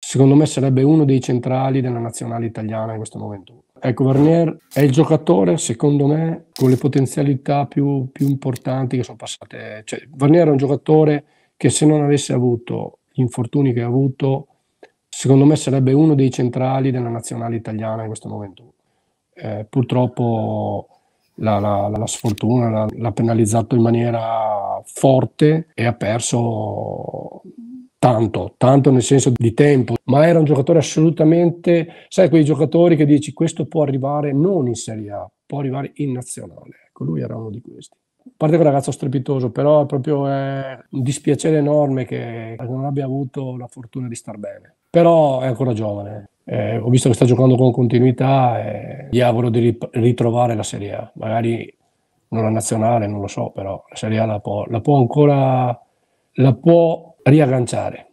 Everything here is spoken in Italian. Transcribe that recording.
secondo me sarebbe uno dei centrali della nazionale italiana in questo momento. Ecco, Vernier è il giocatore, secondo me, con le potenzialità più importanti che sono passate. Cioè, Vernier è un giocatore che, se non avesse avuto gli infortuni che ha avuto, secondo me sarebbe uno dei centrali della nazionale italiana in questo momento. Purtroppo la sfortuna l'ha penalizzato in maniera forte e ha perso tanto nel senso di tempo, ma era un giocatore assolutamente, sai, quei giocatori che dici questo può arrivare non in Serie A, può arrivare in nazionale. Ecco, lui era uno di questi. A parte che è un ragazzo strepitoso, però proprio è un dispiacere enorme che non abbia avuto la fortuna di star bene. Però è ancora giovane. Ho visto che sta giocando con continuità e gli auguro di ritrovare la Serie A. Magari non la nazionale, non lo so, però la Serie A la può ancora, la può riagganciare.